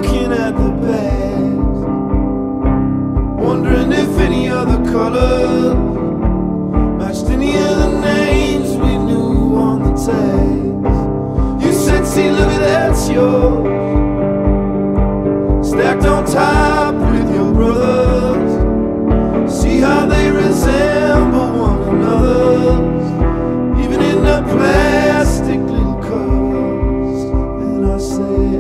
looking at the bags, wondering if any other colors matched any of the names we knew on the tags. You said, see, look at that's yours, stacked on top with your brothers. See how they resemble one another's, even in the plastic little covers. And I say, I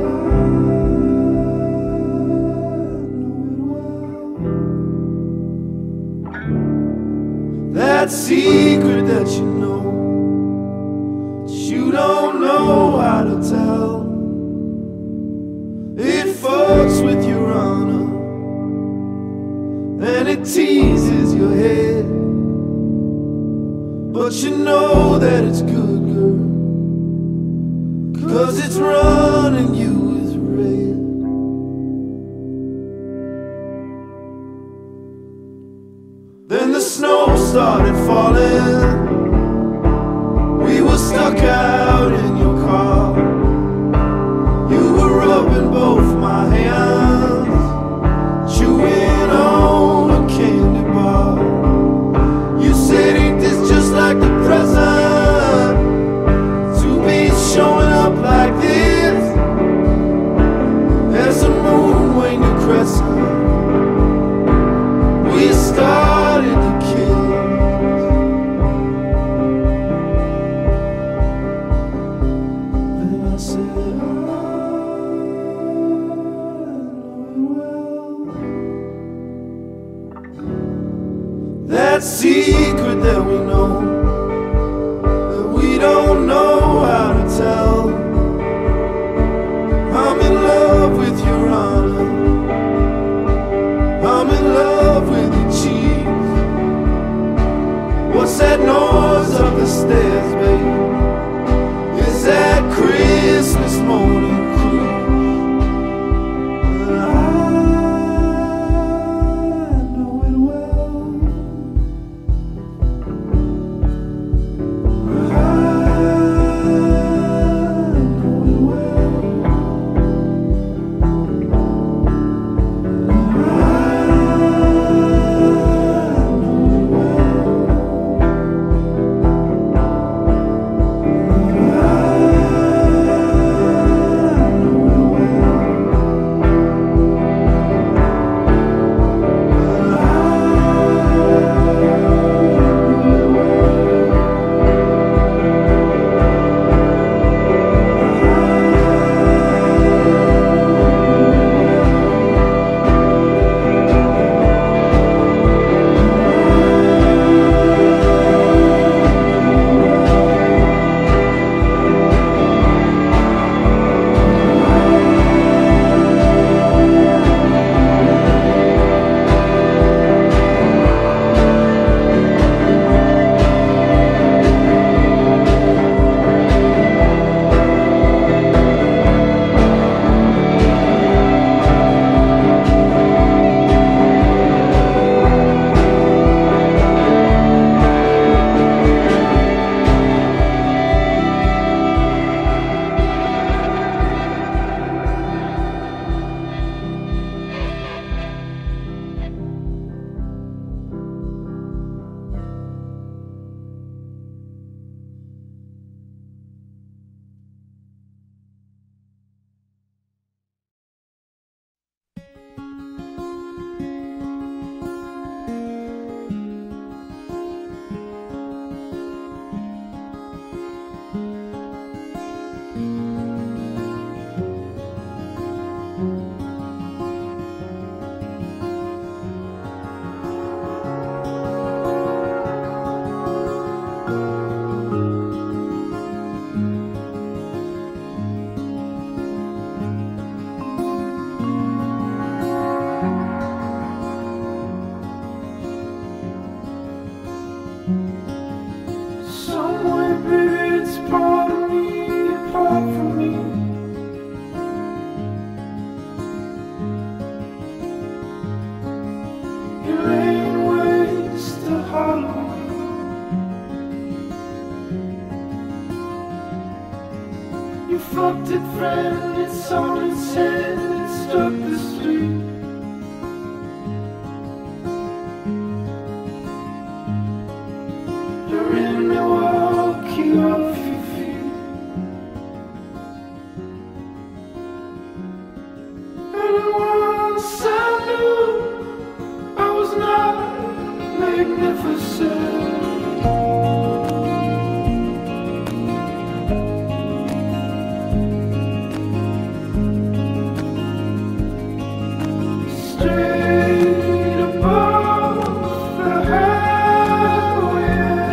know it well. That secret that you know, that you don't know how to tell, it fucks with your honor and it teases your head, but you know that it's good, girl, 'cause it's running you with red. Then the snow started falling, we were stuck out in your car. You were rubbing both my hands, chewing on a candy bar. You said, ain't this just like the present, to be showing up like this? There's a moon when you're crescent, we started to kiss. And I said, that secret that we know, that we don't know how to tell. I'm in love with your honor, I'm in love with your cheeks. What's that noise up the stairs, babe? Is that Christmas morning crew? You fucked it, friend, it's on its head, it's And once I knew I was not magnificent. Straight above the highway,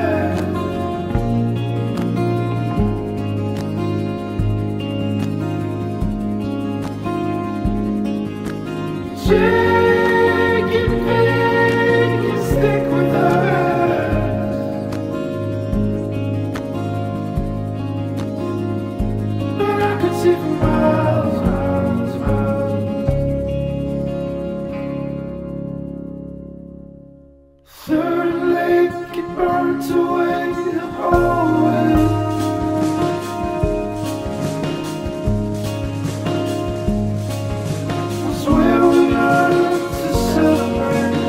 shaking big and stick with us. And I could see for miles, miles, miles. Third and Lake, it burnt away the whole way. Was where we learned to celebrate.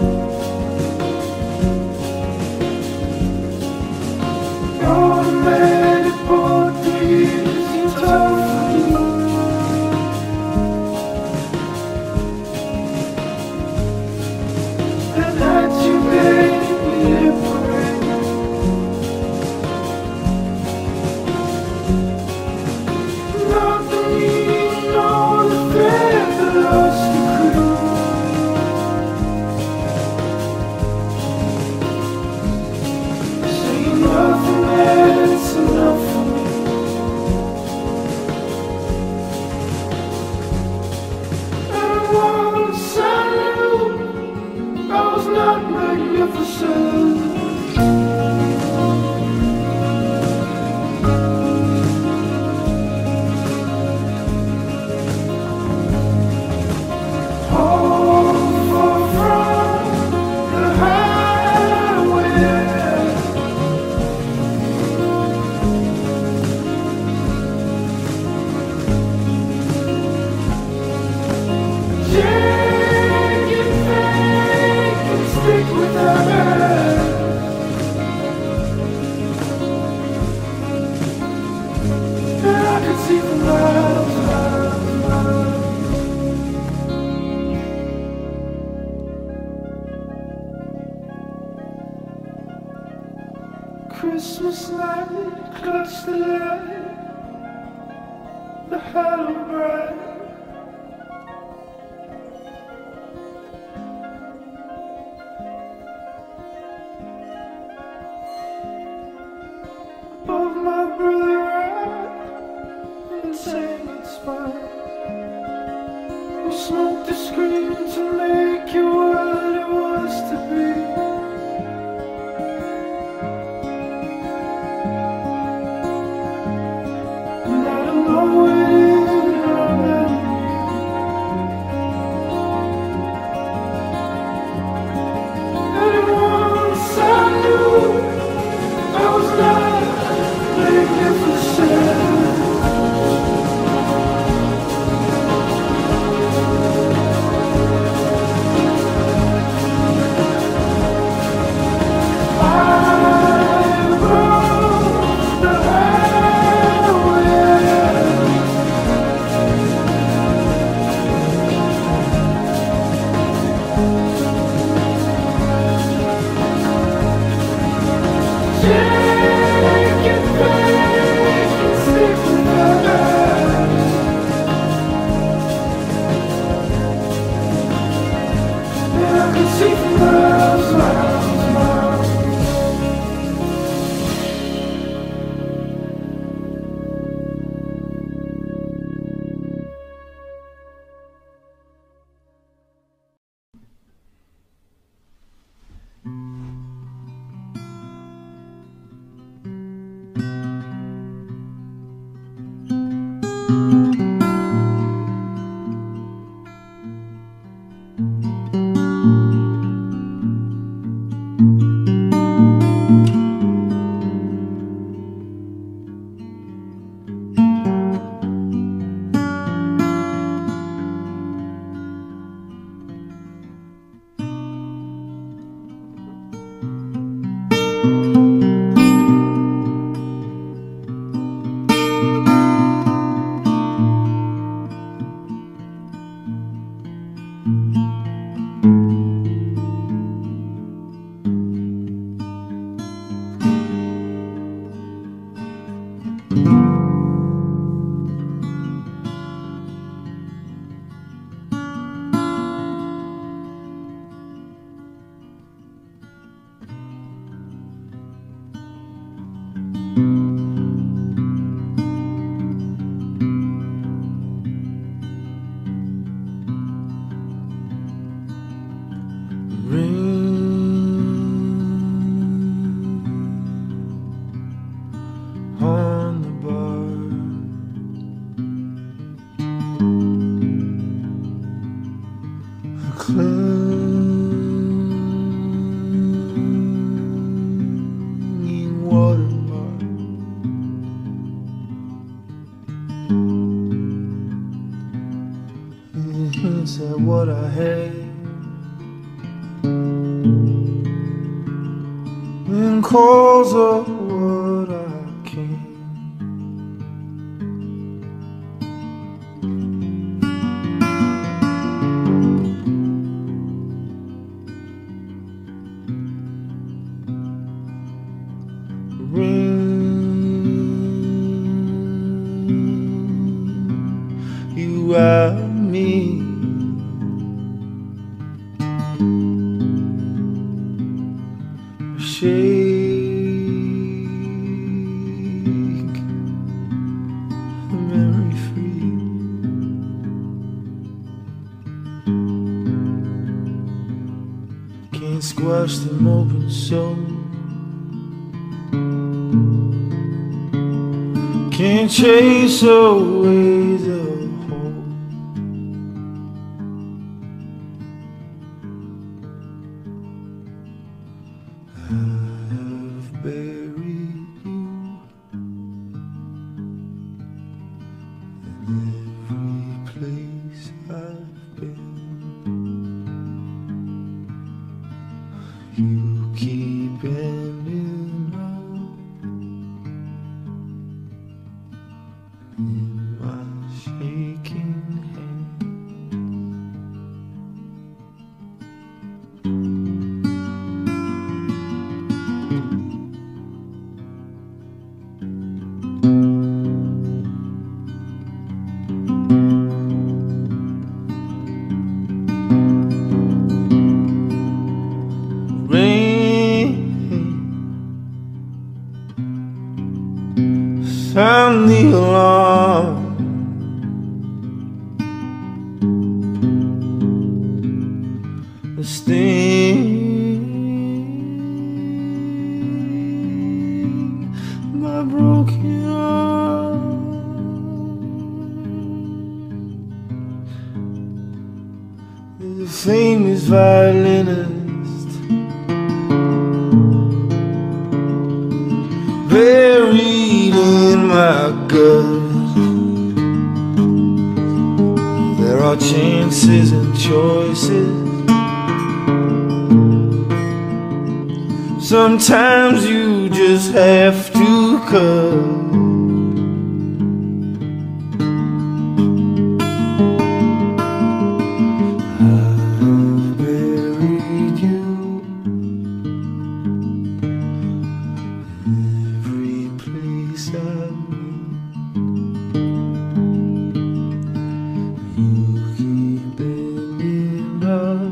Automatic board games, you told me. And that you made me liberate. Not the meaning nor the thread that lost the crew. Say nothing that's enough for me. And once I knew I was not magnificent. All far from the highway. Shaking fake and stick with us. And I could see for miles, miles, miles. Christmas night, clutch the light, the hollow bright. Above my brother right, insane and spine. We smoked the screen to make you what it was to be. And I don't know it in our memory. And once I knew I was not magnificent. clinging watermark. And hints at what I had, and calls up what I can. Bring you out me, shake the memory free. Can't squash them open so, can't chase away the hole. I've buried you in every place I've been. You keep ending up in my shaking hand. Rain, sound the alarm. The sting, my broken arm. The famous violinist buried in my gut. There are chances and choices. Sometimes you just have to cut. I've buried you in every place I've been. You keep ending up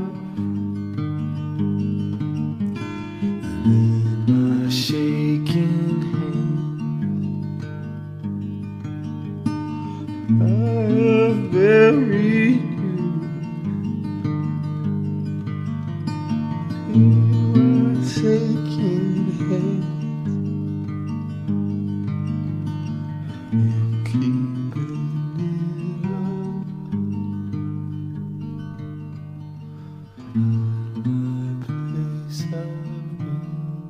in my shaking hand. I've buried you in my shaking hand. You keep ending up in my place I've been.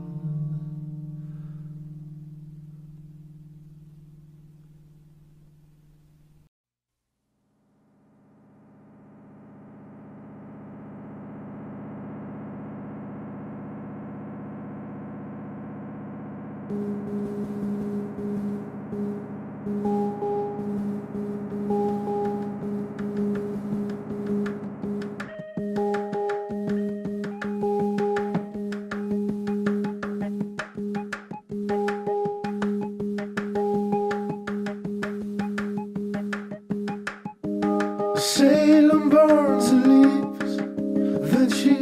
Salem burns and leaves, then she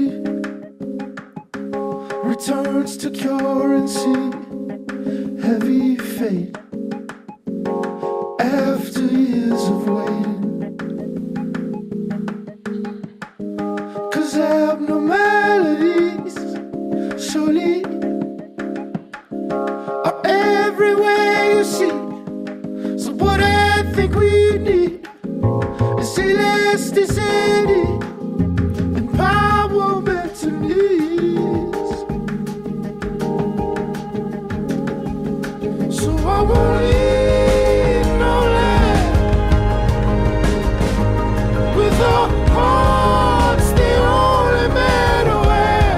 returns to cure and see heavy fate after years of waiting. 'Cause abnormalities surely are everywhere you see. So what I think we need is elasticity and Heart's the only matter where.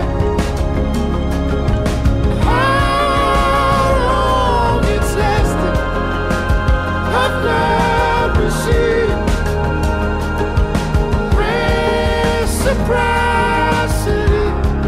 How long it's lasted, I've never seen. Reciprocity.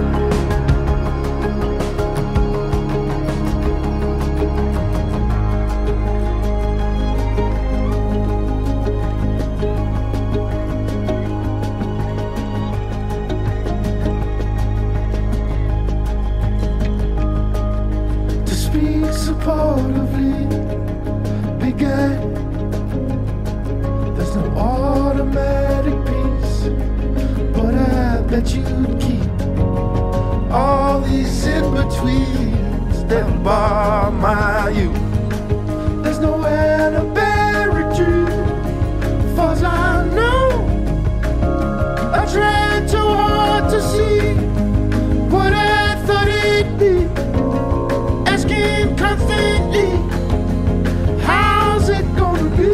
To speak supportively began. There's no automatic peace, but I bet you'd keep all these in-betweens that bar my youth. There's nowhere to bury truth, far as I know. I tried too hard to see what I thought it'd be, asking constantly, how's it gonna be?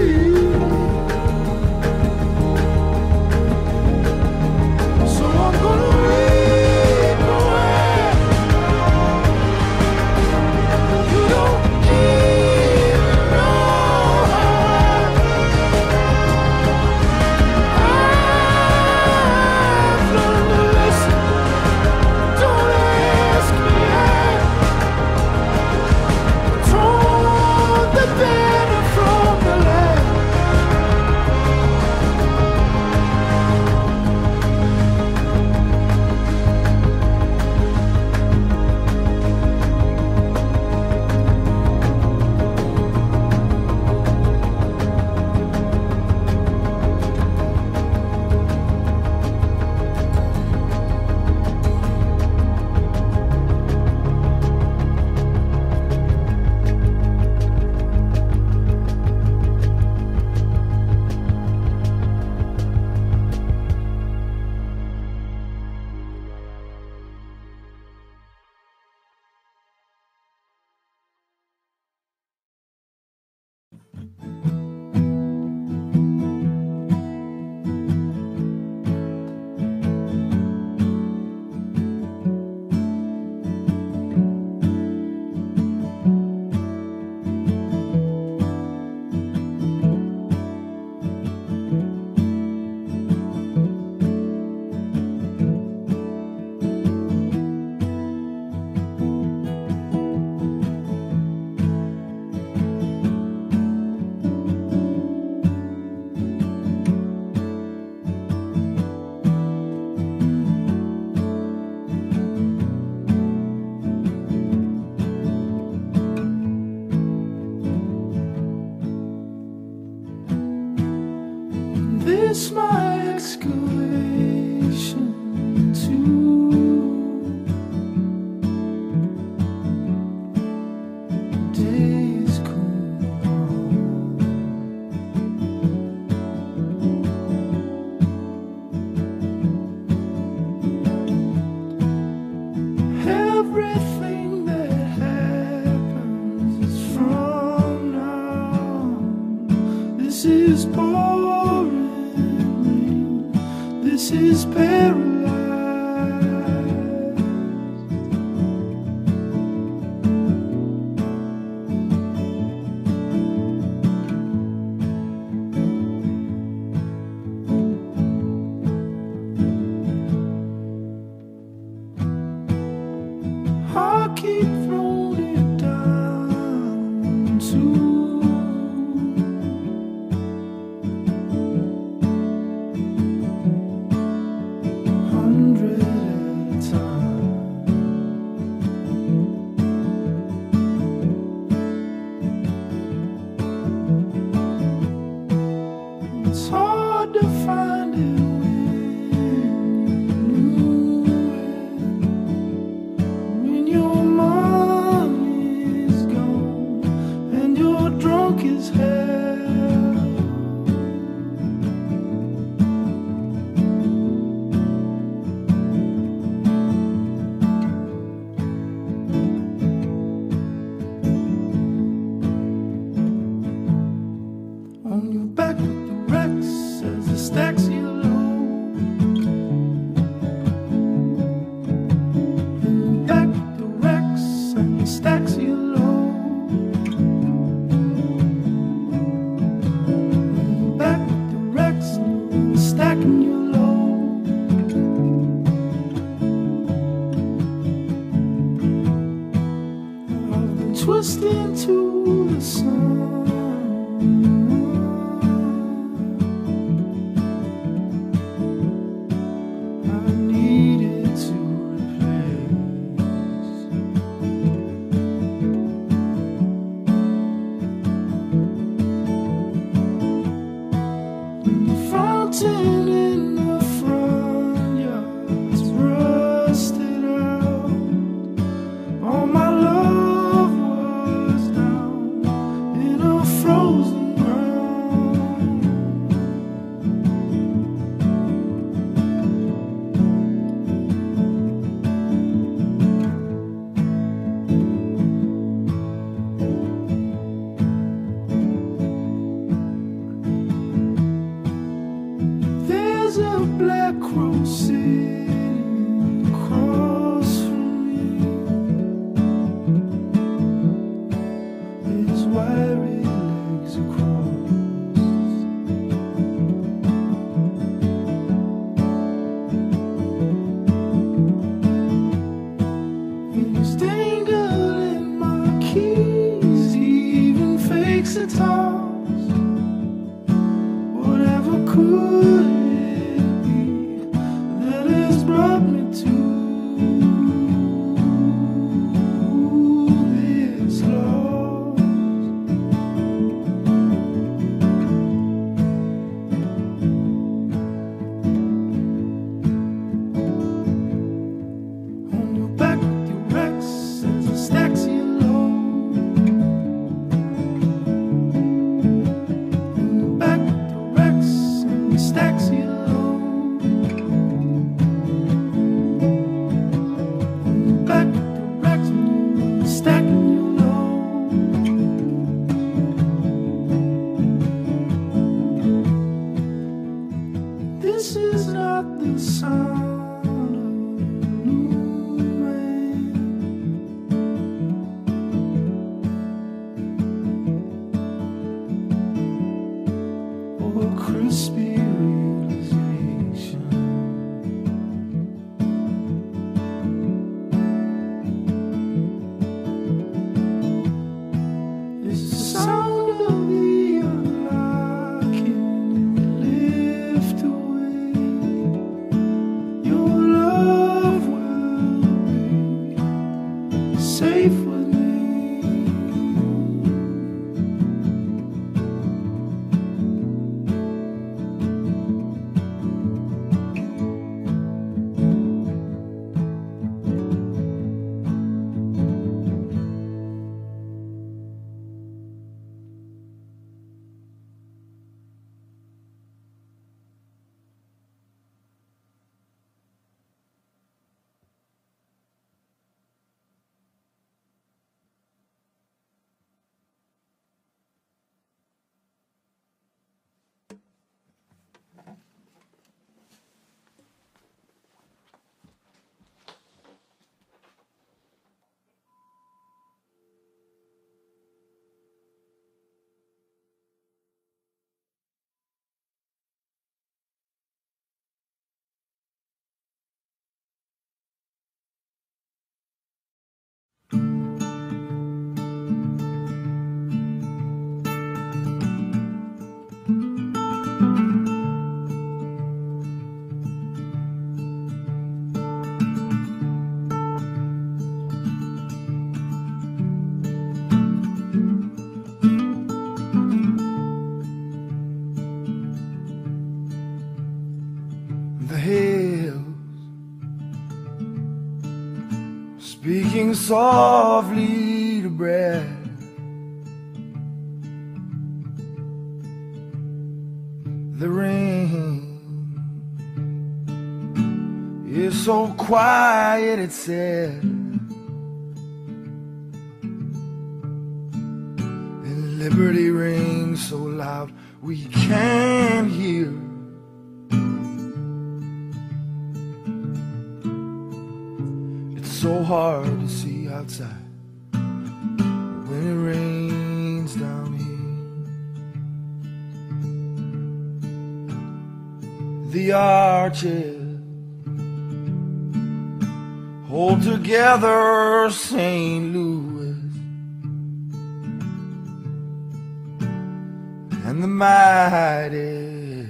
So I'm gonna read away. You don't even know how I've learned to listen. Don't ask me how. Torn the banner from the land. This my excavation too. Days cool. Everything that happens is from now. This is pouring rain. This is paralyzed. I keep throwing it down too. pushed into the sun. I needed to replace the fountain in the front yard's rusted out. All my love was down in a frozen ground. There's a black crow sitting across from me. His wiry legs are crossed. He's dangling my keys. He even fakes a toss. Whatever could it be that has brought me to this loss? On your back with your Rex as it stacks you low. On your back with your Rex and it stacks you low. On your back with your Rex and it's stacking you low. This is not the sound of a new man, or a crispy realization. It's the sound of the unlocking and the lift away. Your love will be safe with me. The hills speaking softly to breath. The rain is so quiet, it said, and liberty rings so loud we can't hear. It's so hard to see outside when it rains down here. The arches hold together St. Louis, and the mighty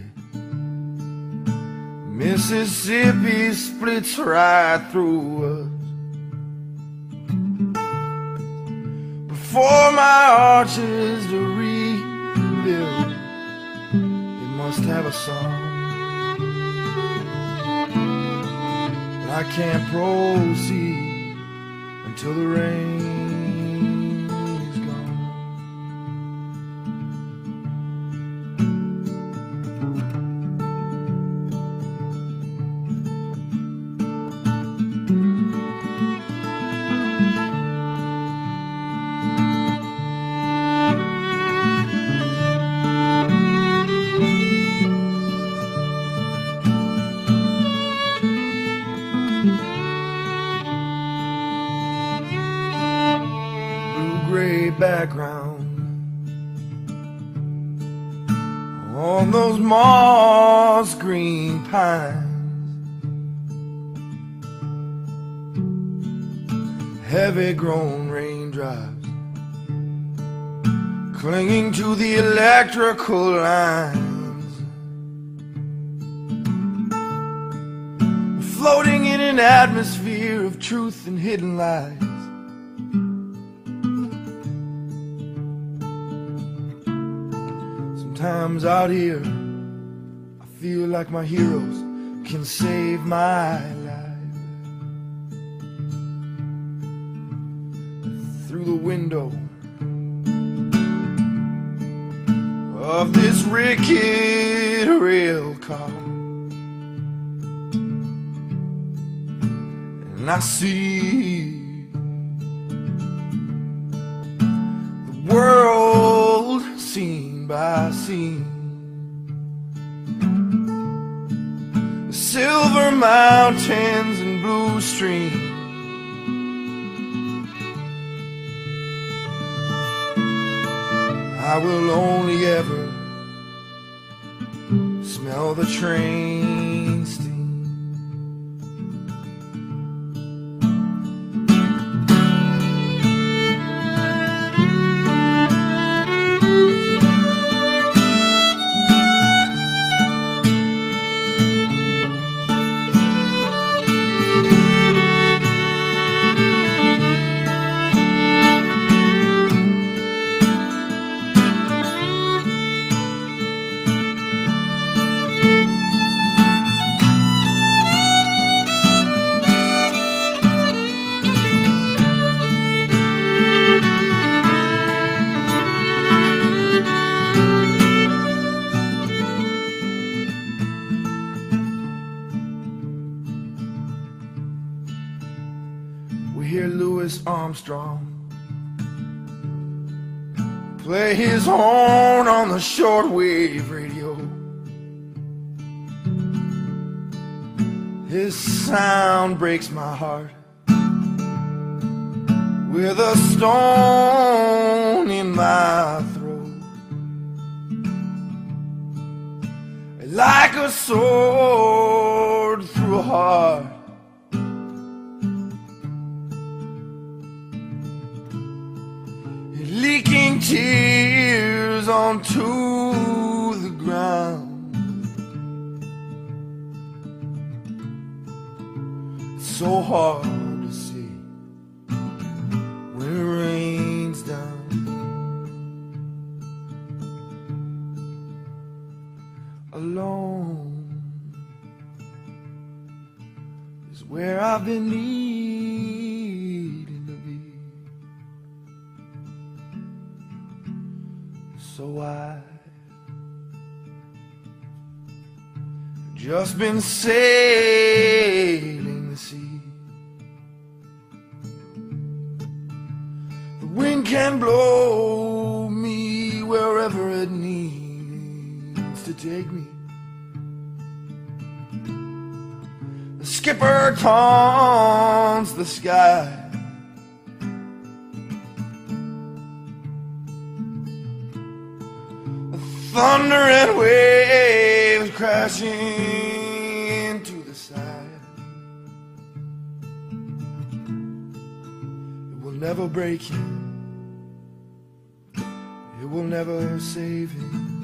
Mississippi splits right through us. For my arches to rebuild, it must have a song. But I can't proceed until the rain is gone. Background on those moss green pines, heavy grown raindrops clinging to the electrical lines, floating in an atmosphere of truth and hidden lies. Sometimes out here, I feel like my heroes can save my life. Through the window of this rickety rail car, and I see the world scene by scene, the silver mountains and blue streams, I will only ever smell the train steam. Armstrong play his horn on the shortwave radio. His sound breaks my heart with a stone in my throat, like a sword through a heart. Leaking tears onto the ground. It's so hard to see when it rains down. Alone is where I've been needing to be. So I've just been sailing the sea. The wind can blow me wherever it needs to take me. The skipper taunts the sky. Thunder and waves crashing into the side. It will never break him. It will never save him.